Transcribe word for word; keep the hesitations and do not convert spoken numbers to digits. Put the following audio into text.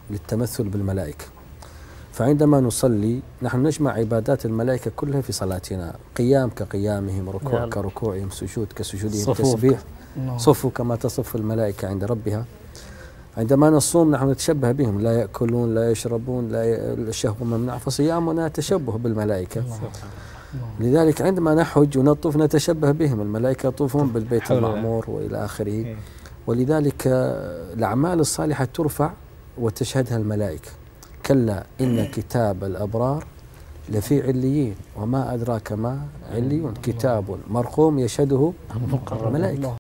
للتمثل بالملائكة. فعندما نصلي نحن نجمع عبادات الملائكة كلها في صلاتنا، قيام كقيامهم، ركوع كركوعهم، سجود كسجودهم، تسبيح صفوا كما تصف الملائكة عند ربها. عندما نصوم نحن نتشبه بهم، لا يأكلون لا يشربون لا ي... الشهوة ممنوع، فصيامنا تشبه بالملائكة. لذلك عندما نحج ونطوف نتشبه بهم، الملائكة يطوفون بالبيت المعمور وإلى آخره. ولذلك الأعمال الصالحة ترفع وتشهدها الملائكة. كلا إن كتاب الأبرار لفي عليين وما أدراك ما عليون، كتاب مرقوم يشهده الملائكة.